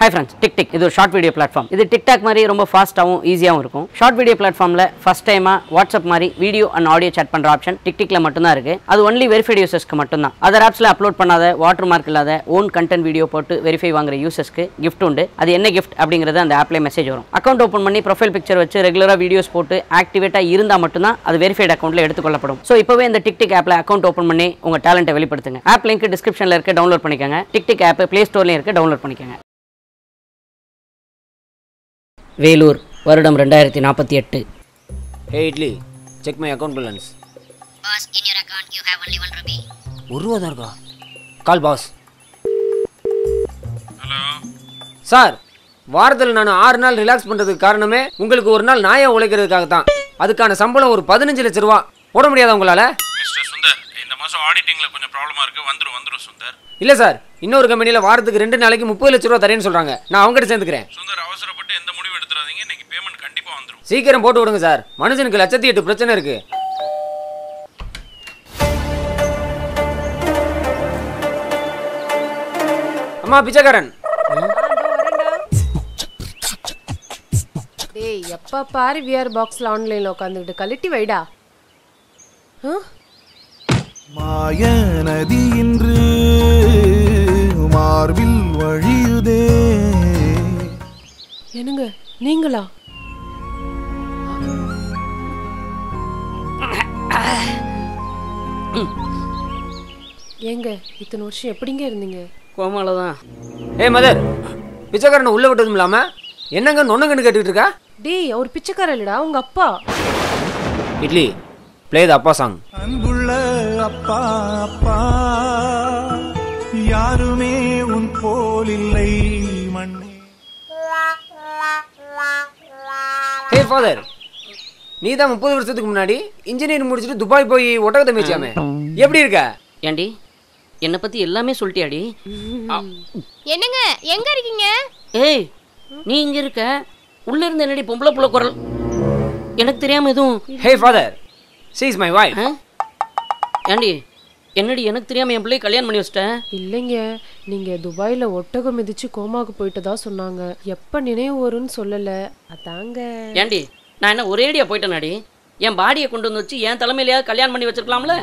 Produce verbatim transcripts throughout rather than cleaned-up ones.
Hi friends, TikTok இது ஒரு short video platform. இது TikTok மாதிரி ரொம்ப ஃபாஸ்ட்டாகவும் ஈஸியாகவும் இருக்கும். ஷார்ட் வீடியோ பிளாட்ஃபார்மில் ஃபஸ்ட் டைமாக வாட்ஸ்அப் மாதிரி வீடியோ அண்ட் ஆடியோ சேட் பண்ணுற ஆப்ஷன் டிக்டிக்கில் மட்டும்தான் இருக்குது. அது ஒன்லி வெரிஃபைட் யூசர்ஸ்க்கு மட்டும்தான். அதர் ஆப்ஸில் அப்லோட் பண்ணாத வாட்டர் மார்க் இல்லாத ஓன் கண்டென்ட் வீடியோ போட்டு வெரிஃபை வாங்குற யூசர்ஸ்க்கு கிஃப்ட் உண்டு. அது என்ன கிஃப்ட் அப்படிங்கிறது அந்த ஆப்லேயே மெசேஜ் வரும். அக்கௌண்ட் ஓப்பன் பண்ணி ப்ரொஃபைல் பிக்சர் வச்சு ரெகுலராக வீடியோஸ் போட்டு ஆக்டிவேட்டாக இருந்தால் மட்டும்தான் அது வெரிஃபைட் அக்கௌண்ட்டில் எடுத்துக்கொள்ளப்படும். ஸோ இப்போவே இந்த டிக்டிக் ஆப்பில் அக்கௌண்ட் ஓப்பன் பண்ணி உங்கள் டேலண்ட்டை வெளிப்படுத்துங்க. ஆப் லிங்க் டிஸ்கிரிப்ஷனில் இருக்க டவுன்லோட் பண்ணிக்கோங்க. டிக்டிக் ஆப் ப்ளே ஸ்டோர்லேயும் இருக்க டவுன்லோட் பண்ணிக்கோங்க. வேலூர் வருடம் ரெண்டாயிரத்தி நாற்பத்தி எட்டு. Hey Idli, check my account balance. Boss, in your account you have only one rupee. ஒரு ரூபா தான் இருக்கா? கால் பாஸ். ஹலோ சார், வாரத்தில் நான் ஆறு நாள் ரிலாக்ஸ் பண்ணுறதுக்கு காரணமே உங்களுக்கு ஒரு நாள் நாயை உழைக்கிறதுக்காக தான். அதுக்கான சம்பளம் ஒரு பதினஞ்சு லட்ச ரூபா. போட முடியாதா உங்களால்? மிஸ்டர் சுந்தர், இந்த மாதம் ஆடிட்டிங்கில் கொஞ்சம் ப்ராப்ளமாக இருக்குது. வந்துடும் வந்துடும் சுந்தர். இல்லை சார், இன்னொரு கம்பெனியில் வாரத்துக்கு ரெண்டு நாளைக்கு முப்பது லட்ச ரூபா தரேன்னு சொல்கிறாங்க. நான் அவங்ககிட்ட சேர்ந்துக்கிறேன். சுந்தர், அவசரப்பட்டு எந்த முடிவு எடுத்துறாதீங்க. இன்னைக்கு பேமெண்ட் கண்டிப்பாக வந்துடும். சீக்கிரம் போட்டு விடுங்க சார். மனுஷனுக்கு லட்சத்தி எட்டு பிரச்சனை இருக்கு. அம்மா பிச்சைக்காரன். டேய், எப்ப பாரு விஆர் பாக்ஸ்ல ஆன்லைன்ல உட்கார்ந்துட்டு கலட்டி வைடா. மாய நதி இன்று மார்பில் வழியுதே. என்னங்க நீங்களா? ஏங்க இத்தனை வருஷம் எப்படிங்க இருந்தீங்க? கோமால தான். ஏ மதர், பிச்சைக்காரனை உள்ள விட்டதும் இல்லாம என்னங்க நொன்னங்கன்னு கேட்டுட்டு இருக்கா? டேய், அவர் பிச்சைக்காரர் இல்லடா, உங்க அப்பா. இட்லி, ப்ளே த அப்பா சாங். அன்புள்ள அப்பா அப்பா, யாருமே உன் போல் இல்லை மண்ணே. ஹே ஃபாதர், நீ தான் முப்பது வருஷத்துக்கு முன்னாடி இன்ஜினியரிங் முடிச்சுட்டு துபாய் போய் ஒட்டகத்தை மேய்ச்சாமே, எப்படி இருக்க? ஏண்டி என்னை பற்றி எல்லாமே சொல்லிட்டியாடி? என்னங்க எங்க இருக்கீங்க? ஏய், நீ இங்கே இருக்க, உள்ளே இருந்த என்னடி பொம்பளை புள்ள குரல் எனக்கு தெரியாமல் எதுவும்? Hey father, she is my wife. ஏண்டி என்னடி எனக்கு தெரியாமல் என் பிள்ளையை கல்யாணம் பண்ணி வச்சிட்டேன்? இல்லைங்க, நீங்க துபாயில ஒட்டகம் மிதிச்சு கோமாக்கு போயிட்டதா சொன்னாங்க. எப்ப நினைவு வரும்னு சொல்லல, அதாங்க. ஏண்டி நான் என்ன ஒரேடியா போயிட்டேனாடி? என் பாடியை கொண்டு வந்து வச்சு என் தலைமையிலேயாவது கல்யாணம் பண்ணி வச்சிருக்கலாம்ல?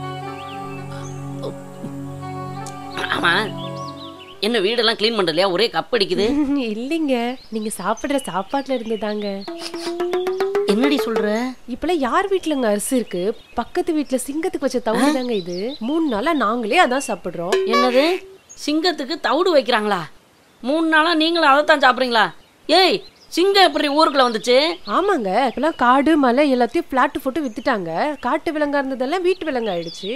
ஆமா, என்ன வீடெல்லாம் கிளீன் பண்றதுலையா ஒரே கப் அடிக்குது? இல்லைங்க, நீங்க சாப்பிடுற சாப்பாட்டுல இருந்துதாங்க. என்னடி சொல்ற? இப்பெல்லாம் யார் வீட்டுலங்க அரிசி இருக்கு? பக்கத்து வீட்டுல சிங்கத்துக்கு வச்ச தவிடு தாங்க இது. மூணு நாளா நாங்களே அதான் சாப்பிடுறோம். என்னது, சிங்கத்துக்கு தவிடு வைக்கிறாங்களா? மூணு நாளா நீங்களும் அதைத்தான் சாப்பிட்றீங்களா? ஏய், சிங்கம் எப்படி ஊருக்குள்ள வந்துச்சு? ஆமாங்க, இப்பெல்லாம் காடு மலை எல்லாத்தையும் பிளாட் போட்டு வித்துட்டாங்க. காட்டு விலங்கா இருந்ததெல்லாம் வீட்டு விலங்கு ஆயிடுச்சு.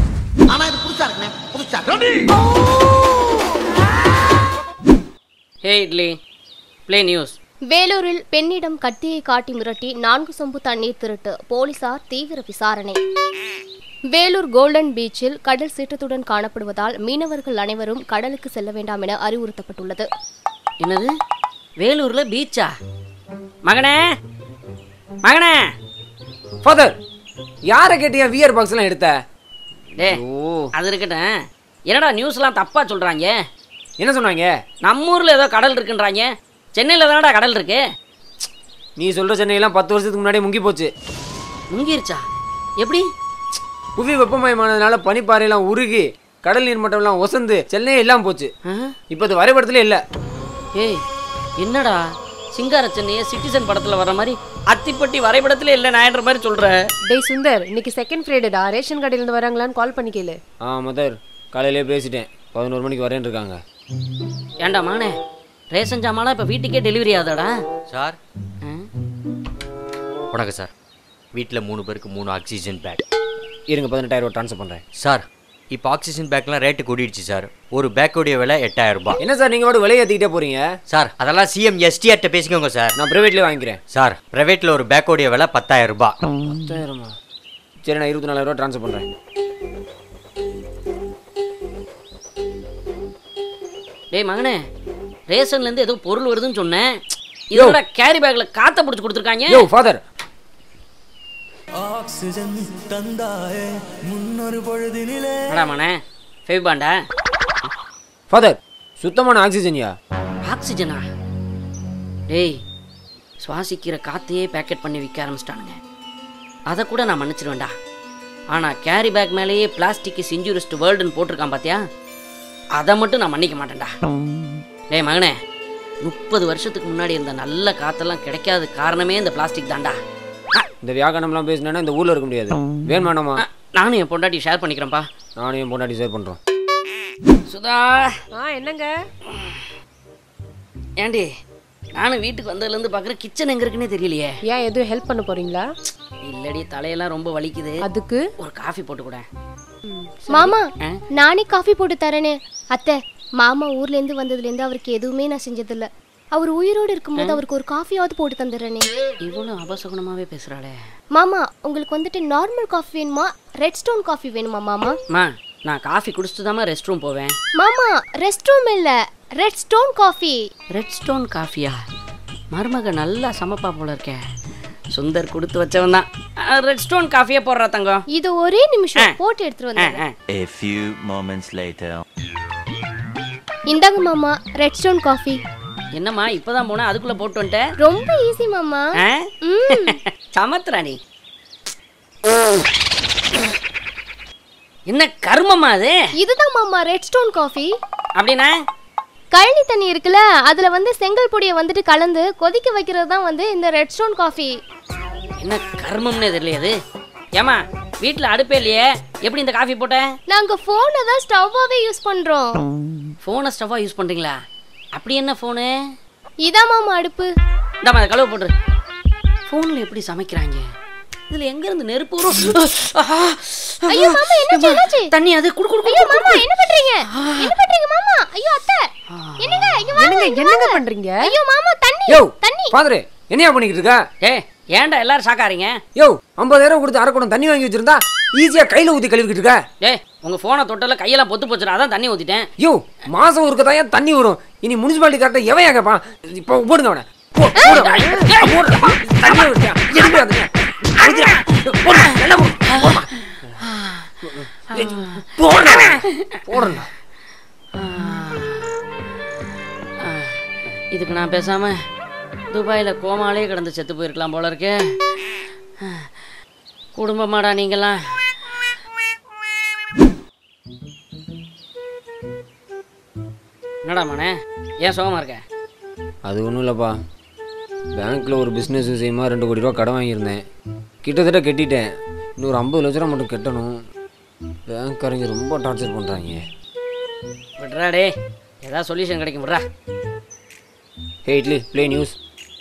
Hey idli, play news. வேலூரில் பெண்ணிடம் கத்தியை காட்டி மிரட்டி நான்கு சொம்பு தண்ணீர் திருட்டு, போலீசார் தீவிர விசாரணை. வேலூர் கோல்டன் பீச்சில் கடல் சீற்றத்துடன் காணப்படுவதால் மீனவர்கள் அனைவரும் கடலுக்கு செல்ல வேண்டாம் என அறிவுறுத்தப்பட்டுள்ளது. என்னது, வேலூர்ல பீச்சா? மகனே மகனே. ஃபாதர், யாரை கேட்டியா விஆர் பாக்ஸ் எல்லாம் எடுத்த? டே, அது இருக்கட்டும், என்னடா நியூஸ்லாம் தப்பா சொல்றாங்க? என்ன சொன்னாங்க? நம்ம ஊர்ல ஏதோ கடல் இருக்குன்றாங்க. சென்னையில் தானடா கடல் இருக்கு. நீ சொல்ற சென்னையெல்லாம் பத்து வருஷத்துக்கு முன்னாடியே முங்கி போச்சு. முங்கிருச்சா? எப்படி? புவி வெப்பமயமானதுனால பனிப்பாறையெல்லாம் உருகி கடல் நீர் மட்டம்லாம் ஒசந்து சென்னையே எல்லாம் போச்சு. இப்போ அது வரைபடத்துல இல்லை. ஏய், என்னடா சிங்கார சென்னையை சிட்டிசன் படத்துல வர மாதிரி அத்திப்பட்டி வரைபடத்துல இல்லை நாயன்ற மாதிரி சொல்ற? டேய் சுந்தர், இன்னைக்கு செகண்ட் ஃப்ரைடேடா, ரேஷன் கடையில இருந்து வராங்களான்னு கால் பண்ணி கேளு. ஆ மதர், காலையிலே பேசிட்டேன், பதினோரு மணிக்கு வரேன்னு இருக்காங்க. ஏண்டா மகனே, ரேஷன் ஜாமான்லாம் இப்போ வீட்டுக்கே டெலிவரி ஆகுதாடா? சார் வணக்கம் சார். வீட்டில் மூணு பேருக்கு மூணு ஆக்சிஜன் பேக். இருங்க, பதினெட்டாயிரம் ரூபா ட்ரான்ஸ்ஃபர் பண்ணுறேன். சார், இப்போ ஆக்சிஜன் பேக்லாம் ரேட்டு கூடிடுச்சு சார். ஒரு பேக்கோடைய விலை எட்டாயிரம் ரூபாய். என்ன சார் நீங்கள் மட்டும் விலையை ஏற்றிக்கிட்டே போகிறீங்க? சார், அதெல்லாம் சிஎம் எஸ்டிஆர்ட்ட பேசிக்கோங்க சார். நான் ப்ரைவேட்லேயே வாங்கிக்கிறேன். சார், ப்ரைவேட்டில் ஒரு பேக்கோடைய விலை பத்தாயிரம் ரூபாய். பத்தாயிரமா? சரி, நான் இருபத்தி நாலாயிரம் ரூபா ட்ரான்ஸ்ஃபர் பண்ணுறேன். டேய் மகனே, ரேஷன்லேருந்து ஏதோ பொருள் வருதுன்னு சொன்னேன். இதோட கேரி பேக்ல காத்த பிடிச்சி கொடுத்துருக்காங்க. யோ ஃபாதர், ஆக்சிஜன் தந்தாயே முன்னொரு பொழுதினிலே. அடா மகனே, ஃபேவிபாண்டா? ஃபாதர், சுத்தமான ஆக்சிஜன்யா? ஆக்சிஜனா? டேய், சுவாசிக்கிற காத்தையே பேக்கெட் பண்ணி விற்க ஆரம்பிச்சிட்டானுங்க. அதை கூட நான் மன்னிச்சிடுவேன்டா. ஆனால் கேரி பேக் மேலேயே பிளாஸ்டிக் இஸ் இன்ஜூரியஸ் டு வேர்ல்டுன்னு போட்டிருக்கான் பார்த்தியா? அதை மட்டும் நான் மன்னிக்க மாட்டேன்டா. டேய் மகனே, முப்பது வருஷத்துக்கு முன்னாடி இருந்த நல்ல காற்றெல்லாம் கிடைக்காத காரணமே இந்த பிளாஸ்டிக் தான்டா. இந்த வியாகனம்லாம் பேசினா இந்த ஊரில் இருக்க முடியாது. வேணுமானமா? நானும் என் பொண்டாட்டி ஷேர் பண்ணிக்கிறேன்ப்பா. நானும் என் பொண்டாட்டி ஷேர் பண்ணுறோம். சுதா. ஆ என்னங்க? ஏண்டி, நானும் வீட்டுக்கு வந்ததுலேருந்து பார்க்குறேன், கிச்சன் எங்கே இருக்குன்னே தெரியலையே. ஏன் எதுவும் ஹெல்ப் பண்ண போறீங்களா? இல்லடி, தலையெல்லாம் ரொம்ப வலிக்குது. அதுக்கு ஒரு காஃபி போட்டு கூட. மாமா, நானே காஃபி போட்டு தரேனே. அத்தை, மாமா ஊர்ல இருந்து வந்ததுல இருந்து அவருக்கு எதுவுமே நான் செஞ்சதில்ல. அவர் உயிரோடு இருக்கும்போது அவருக்கு ஒரு காஃபியாவது போட்டு தந்துடுறேனே. இவ்வளோ அபசகுணமாவே பேசுறாளே. மாமா, உங்களுக்கு வந்துட்டு நார்மல் காஃபி வேணுமா, ரெட் ஸ்டோன் காஃபி வேணுமா? மாமா, மா, நான் காஃபி குடிச்சிட்டு தான் ரெஸ்ட் ரூம் போவேன். மாமா, ரெஸ்ட் ரூம் இல்ல, red stone coffee. Red stone காஃபியா? மருமக நல்லா சமப்பா போல இருக்கே. சுந்தர் கொடுத்து வச்சவன் தான். ரெட் ஸ்டோன் காஃபியே போடுறா தங்கம். இது ஒரே நிமிஷம் போட்டு எடுத்துட்டு வந்தேன். A few moments later. இந்தாங்க மாமா, ரெட் ஸ்டோன் காஃபி. என்னம்மா இப்பதான் போனா அதுக்குள்ள போட்டு வந்துட்டேன்? ரொம்ப ஈஸி மாமா. சமத்ராணி, என்ன கர்மமா அது? இதுதான் மாமா ரெட் ஸ்டோன் காஃபி. அப்படின்னா கழனி தண்ணி இருக்குல்ல, அதுல வந்து செங்கல் பொடியை வந்துட்டு கலந்து கொதிக்க வைக்கிறது தான் வந்து இந்த ரெட் ஸ்டோன் காஃபி. என்ன கர்மம்னே தெரியலையாது. ஏமா, வீட்டுல அடுப்பே இல்லையே, எப்படி இந்த காஃபி போட்ட? நாங்க போனை தான் ஸ்டவ்வாவே யூஸ் பண்றோம். போனை ஸ்டவ்வா யூஸ் பண்றீங்களா? அப்படி என்ன போனு? இதான் மாமா அடுப்பு. இந்தாமா கழுவு போட்டு. போன்ல எப்படி சமைக்கிறாங்க? இதுல எங்க இருந்து நெருப்பு வரும்? ஐயோ மாமா, என்னாச்சு என்னாச்சு? தண்ணி அது குடு குடு. ஐயோ மாமா, என்ன பண்றீங்க? என்ன பண்றீங்க மாமா? ஐயோ அத்தை, என்னங்க இங்க வாங்க. என்னங்க என்னங்க பண்றீங்க? ஐயோ மாமா, தண்ணி யோ தண்ணி. ஃபாதர், என்னையா பண்ணிக்கிட்டு இருக்க? ஏய், ஏன்டா எல்லாரும் சாக்காரீங்க? யோ, ஐம்பதாயிரம் கொடுத்து அரை குடம் தண்ணி வாங்கி வச்சிருந்தா ஈஸியா கையில ஊத்தி கழுவிக்கிட்டு இருக்க. ஏய், உங்க போனை தொட்டல கையெல்லாம் பொத்து போச்சுடா, அதான் தண்ணி ஊத்திட்டேன். யோ, மாசம் ஒருக்க தான் தண்ணி வரும். இனி முனிசிபாலிட்டி கரெக்டா எவன் கேட்பான்? இப்போ போடுங்க அவனை. போ, போடுங்க. போடுங்க. தண்ணி ஊத்தியா? எதுக்கு அதுங்க? ஊத்தியா? போடுங்க. நல்லா போ. போடுமா. போடுங்க. போடுங்க. இதுக்கு நான் பேசாம துபாயில் கோமாலே கிடந்து செத்து போயிருக்கலாம் போல இருக்கு. குடும்பமாடா நீங்களாம். என்னடா மனே, ஏன் சோகமா இருக்க? அது ஒன்றும் இல்லைப்பா, பேங்க்கில் ஒரு பிஸ்னஸ் விஷயமா ரெண்டு கோடி ரூபா கடன் வாங்கியிருந்தேன். கிட்டத்தட்ட கட்டிட்டேன். இன்னொரு ஐம்பது லட்ச ரூபா மட்டும் கட்டணும். பேங்க்காரங்க ரொம்ப டார்ச்சர் பண்ணுறாங்க. விட்றா டே, ஏதாவது சொல்யூஷன் கிடைக்கும் விட்றா. Hey idli, play news.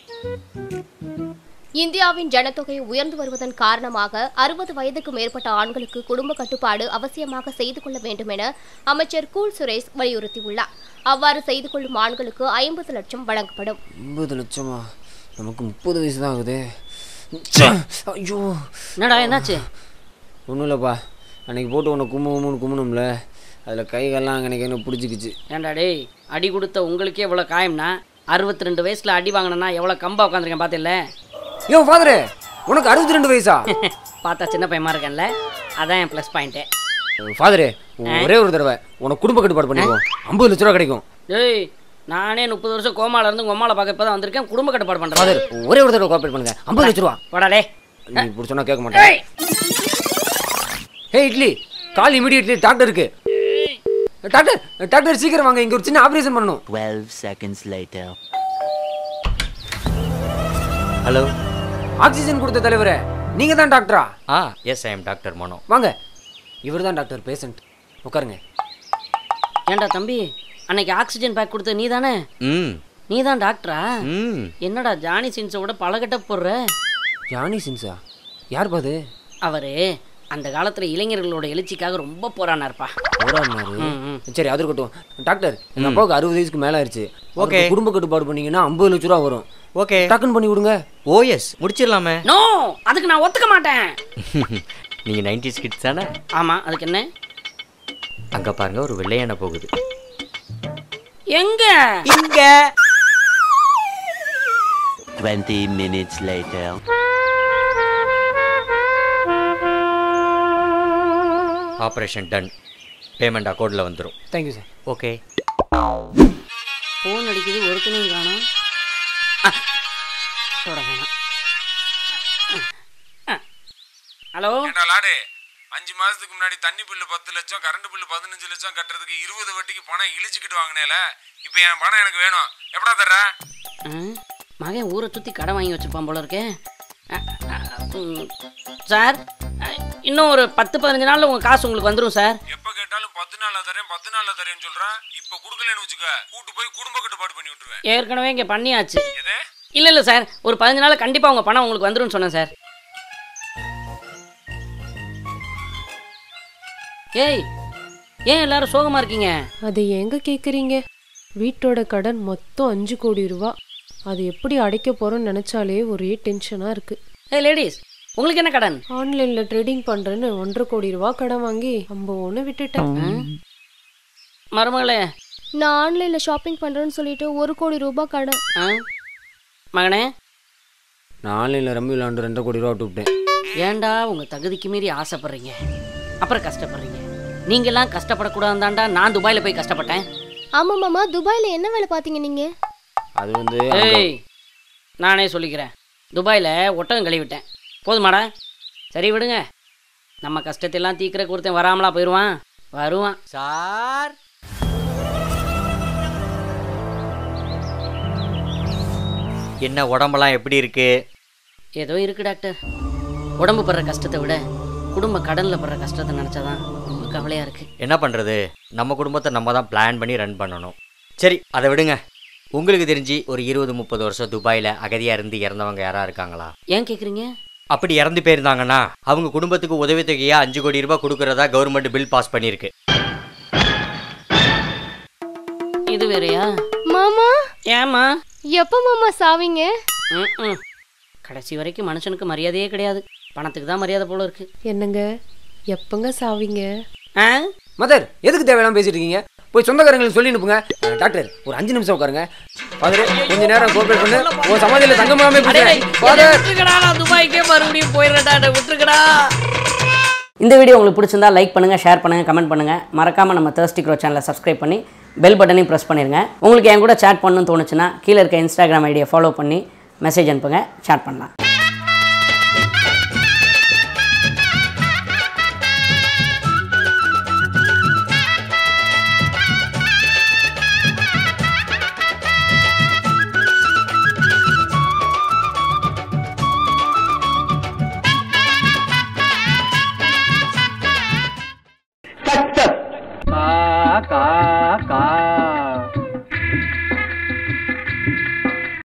இந்தியாவின் ஜனத்தொகை உயர்ந்து வருவதன் காரணமாக அறுபது வயதுக்கு மேற்பட்ட ஆண்களுக்கு குடும்ப கட்டுப்பாடு அவசியமாக செய்து கொள்ள வேண்டும் என அமைச்சர் கூல் சுரேஷ் வலியுறுத்தியுள்ளார். அவ்வாறு செய்து கொள்ளும் ஆண்களுக்கு ஐம்பது லட்சம் வழங்கப்படும். ஐம்பது லட்சமா? நமக்கு முப்பது வயசு தான் ஆகுது. ஐயோ, என்னடா என்னாச்சு? ஒன்றும் இல்லைப்பா, அன்னைக்கு போட்டு உன்னை கும்பு கும்புன்னு கும்பணும்ல, அதில் கைகள்லாம் அன்னைக்கு என்ன பிடிச்சிக்கிச்சு. ஏன்டா டேய், அடி கொடுத்த உங்களுக்கே இவ்வளோ காயம்னா அறுபத்தி ரெண்டு வயசுல அடி வாங்கினா எவ்வளோ கம்பா உட்காந்துருக்கேன் பார்த்தில்ல? யோ ஃபாதரு, உனக்கு அறுபத்தி ரெண்டு வயசா? பார்த்தா சின்ன பையமா இருக்கேன்ல, அதான் என் ப்ளஸ் பாயிண்ட்டு. ஃபாதரு, ஒரே ஒரு தடவை உனக்கு குடும்ப கட்டுப்பாடு பண்ணிக்குவோம், ஐம்பது லட்ச ரூபா கிடைக்கும். ஏய், நானே முப்பது வருஷம் கோமால இருந்து உங்க அம்மாவை பார்க்க இப்போ தான் வந்திருக்கேன். குடும்ப கட்டுப்பாடு பண்ணுறேன். ஃபாதர், ஒரே ஒரு தடவை கோஆப்ரேட் பண்ணுங்க, ஐம்பது லட்ச ரூபா. போடாடே, நீ இப்படி சொன்னா கேட்க மாட்டேன். ஹே இட்லி, கால் இமிடியட்லி டாக்டருக்கு. டாக்டர் டாக்டர் சீக்கிரம் வாங்க, இங்க ஒரு சின்ன ஆபரேஷன் பண்ணணும். twelve seconds later. Hello, oxygen கொடுத்த தலைவரே, நீங்க தான் டாக்டரா? Ah yes, I am doctor Mano. வாங்க, இவர் தான் டாக்டர், பேஷண்ட். உட்காருங்க. ஏன்டா தம்பி, அன்னைக்கு ஆக்சிஜன் பேக் கொடுத்த நீ தானே? ம் நீ தான் டாக்டரா? ம் என்னடா ஜானி சின்ஸை விட பழகட்ட போடுற? ஜானி சின்ஸா? யார் பாது? அவரு அந்த காலத்துல இளைஞர்களோட எழுச்சிக்காக ரொம்ப போராடினார்ப்பா. போராடினாரு? சரி, அது இருக்கட்டும். டாக்டர், எங்க அப்பாவுக்கு அறுபது வயசுக்கு மேல ஆயிடுச்சு. ஓகே, குடும்ப கட்டுப்பாடு பண்ணீங்கன்னா ஐம்பது லட்ச ரூபா வரும். ஓகே, டக்குன்னு பண்ணி விடுங்க. ஓ எஸ், முடிச்சிடலாமே. நோ, அதுக்கு நான் ஒத்துக்க மாட்டேன். நீங்கள் நைன்டிஸ் கிட்ஸ் தானே? ஆமா, அதுக்கு என்ன? அங்கே பாருங்க, ஒரு வெள்ளையான போகுது. எங்க? இங்க. twenty minutes later. Operation done. Payment அக்கௌண்ட்டில் வந்துடும். Thank you sir. ஓகே. ஃபோன் அடிக்குது, ஒருத்தனையும் காணோம். தொட வேணாம். ஹலோ லாடு, அஞ்சு மாசத்துக்கு முன்னாடி தண்ணி பில்லு பத்து லட்சம் கரண்ட் பில்லு பதினஞ்சு லட்சம் கட்டுறதுக்கு இருபது வட்டிக்கு பணம் இழிச்சுக்கிட்டு வாங்கினேல. இப்போ என் பணம் எனக்கு வேணும். எப்படா தர்ற? மகன் ஊரை சுற்றி கடன் வாங்கி வச்சுருப்பான் போல இருக்கே. சார், இன்னும் ஒரு பத்து பதினஞ்சு நாளில் உங்கள் காசு உங்களுக்கு வந்துடும் சார். எப்போ கேட்டாலும் பத்து நாளில் தரேன் பத்து நாளில் தரேன்னு சொல்கிறேன். இப்போ கொடுக்கலன்னு வச்சுக்க, கூட்டு போய் குடும்ப கட்டுப்பாடு பண்ணி விட்டுருவேன். ஏற்கனவே இங்கே பண்ணியாச்சு. இல்லை இல்லை சார், ஒரு பதினஞ்சு நாள் கண்டிப்பாக உங்கள் பணம் உங்களுக்கு வந்துடும் சொன்னேன் சார். ஏய், ஏன் எல்லாரும் சோகமா இருக்கீங்க? அதை எங்க கேக்குறீங்க? வீட்டோட கடன் மொத்தம் அஞ்சு கோடி ரூபா. அது எப்படி அடைக்க போறோம்னு நினைச்சாலே ஒரே டென்ஷனா இருக்கு. ஏய் லேடிஸ், உங்களுக்கு என்ன கடன்? ஆன்லைன்ல ட்ரேடிங் பண்றேன்னு ஒன்றரை கோடி ரூபா கடன் வாங்கி அம்பொன்னு விட்டுட்டேன். மருமகளே, நான் ஆன்லைன்ல ஷாப்பிங் பண்றேன்னு சொல்லிட்டு ஒரு கோடி ரூபாய் கடன். மகனே, நான் ஆன்லைனில் ரம்மி விளாண்டு ரெண்டரை கோடி ரூபா விட்டுவிட்டேன். ஏன்டா உங்க தகுதிக்கு மீறி ஆசைப்படுறீங்க, அப்புறம் கஷ்டப்படுறீங்க. நீங்கெல்லாம் கஷ்டப்படக்கூடாதாண்டா நான் துபாயில் போய் கஷ்டப்பட்டேன். ஆமா மாமா, துபாயில என்ன வேலை பார்த்தீங்க நீங்க? அது வந்து ஏய், நானே சொல்லிக்கிறேன். துபாயில் ஒட்டகம் கழுவிட்டேன். போதுமாடா? சரி விடுங்க, நம்ம கஷ்டத்தெல்லாம் தீக்கிற கொடுத்தேன். வராமலா போயிடுவான்? வருவான் சார். என்ன உடம்பெல்லாம் எப்படி இருக்கு? ஏதோ இருக்கு டாக்டர். உடம்பு படுற கஷ்டத்தை விட குடும்ப கடனில் படுற கஷ்டத்தை நினச்சாதான் ரொம்ப கவலையாக இருக்குது. என்ன பண்ணுறது, நம்ம குடும்பத்தை நம்ம தான் பிளான் பண்ணி ரன் பண்ணணும். சரி, அதை விடுங்க. உங்களுக்கு தெரிஞ்சு ஒரு இருபது முப்பது வருஷம் துபாயில் அகதியாக இருந்து இறந்தவங்க யாராக இருக்காங்களா? ஏன் கேட்குறீங்க? அப்படி இறந்து போயிருந்தாங்கன்னா அவங்க குடும்பத்துக்கு உதவித்தொகையாக அஞ்சு கோடி ரூபாய் கொடுக்கறதா கவர்மெண்ட் பில் பாஸ் பண்ணியிருக்கு. இது வேறையா? மாமா, ஏமா எப்போ மாமா சாவீங்க? ம் கடைசி வரைக்கும் மனுஷனுக்கு மரியாதையே கிடையாது, பணத்துக்கு தான் மரியாதை போல இருக்கு. என்னங்க, எப்பங்க சாவீங்க? ஆ மதர், எதுக்கு தேவையில்லாம பேசிட்டு இருக்கீங்க? போய் சொந்தக்காரங்களுக்கு சொல்லி அனுப்புங்க. டாக்டர், ஒரு அஞ்சு நிமிஷம் உட்காருங்க. ஃபாதர், கொஞ்ச நேரம் கோஆபரேட் பண்ணு. ஓ சமாதியில தங்கமாமே போறேன். ஃபாதர், விட்டுக்கடா, நான் துபாய்க்கே மறுபடியும் போயிடுறேன்டா, விட்டுக்கடா. இந்த வீடியோ உங்களுக்கு பிடிச்சிருந்தா லைக் பண்ணுங்க, ஷேர் பண்ணுங்க, கமெண்ட் பண்ணுங்க. மறக்காம நம்ம Thirsty Crow சேனலை சப்ஸ்கிரைப் பண்ணி பெல் பட்டனையும் ப்ரெஸ் பண்ணிருங்க. உங்களுக்கு என் கூட சேட் பண்ணணும்னு தோணுச்சுன்னா கீழே இருக்க இன்ஸ்டாகிராம் ஐடியை ஃபாலோ பண்ணி மெசேஜ் அனுப்புங்க, சேட் பண்ணலாம்.